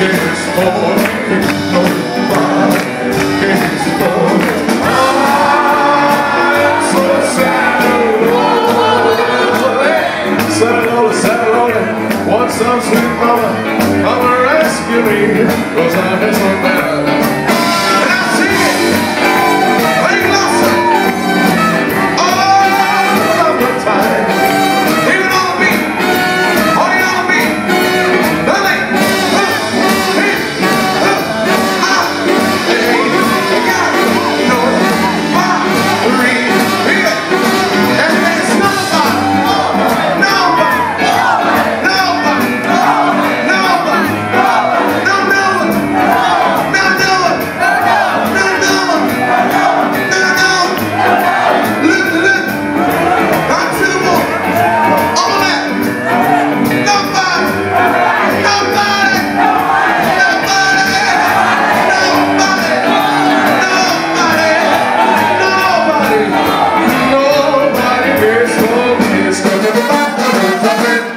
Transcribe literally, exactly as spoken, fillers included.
Some sweet mama, come and rescue me, 'cause I miss so bad. And I sing it, playing Lawson, all the time. Even on the beat, only on the beat. Billy, uh, he, uh, ah, hey, you got no worry. And there's nobody, nobody. Nobody cares for me, it's gonna be my